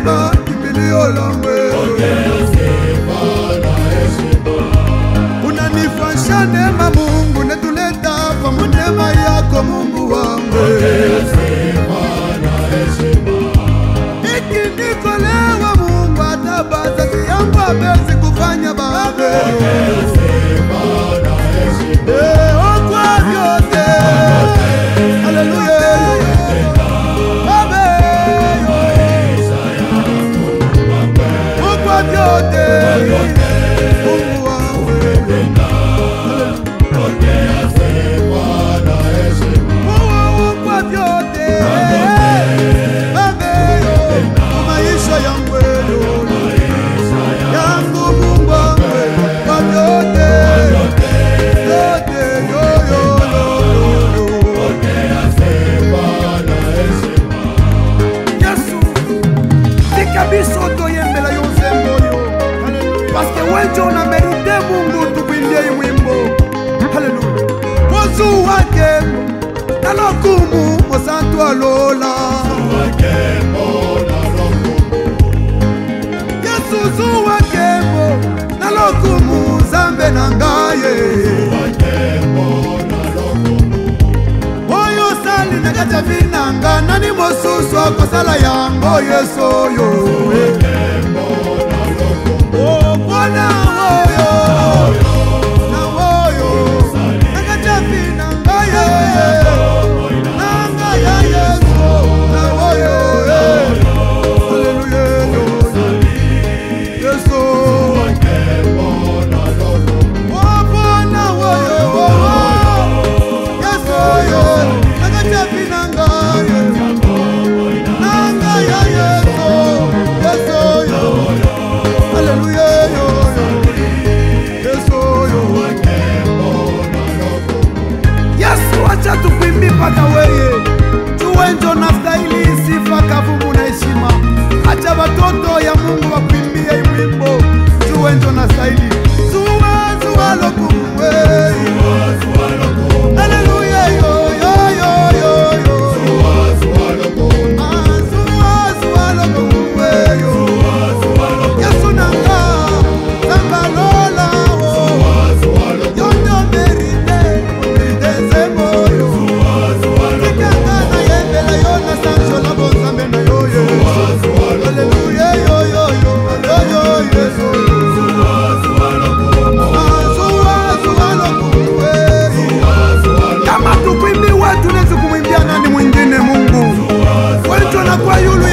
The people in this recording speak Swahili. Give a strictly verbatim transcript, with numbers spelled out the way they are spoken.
neema kimbilio langu. Unanifanyisha neema Mungu, netuleta kwa neema yako Mungu wangu. Ikindikolewa Mungu atabaza yangu abezi kufanya baadhi. Eh, okwa vyote. Hallelujah. Okwa vyote. Mungu wangu. Okwa vyote. Maisha yangu yangu Mungu wangu. Kwa vyote. Bisoto yembela yonzembo yo. Parce que wenjo na merite Mungu tukuimbie wimbo. Hallelujah. Mozu wake nalokumu mosantu alola. Yesu zu wake nalokumu zambe nangaye. Oyo sali nagaja vinanga nani mosusu akosala yango Yesu yo. Oh Bwana oyo na oyo nagaja vinanga ye nanga ya Yesu na oyo. Hallelujah. Yesu oh Bwana oyo Yesu yo nagaja vinanga ye nanga ya Yesu Yesu yo. Hallelujah yo Yesu yo. Yesu acha tukuimbi paka weye tuwenjo na stahili sifa kavumu na heshima. Acha watoto ya Mungu wakuimbie wimbo tuwenjo na stahili. Zuwa zuwa lokumu weye. Hallelujah yo yo yo yo yo. Zuwa zuwa lokumu. Ah zuwa zuwa lokumu weye. Yesu nanga zamba lola o. Yondo merite merite zemoyo. Kikanga na yembela yona sancho la bonzambe na yo ye. Hallelujah yo yo yo yo yo Yesu. Kama tukuimbi watu nezu kumwimbia nani mwingine Mungu. Walicho na kwa yulu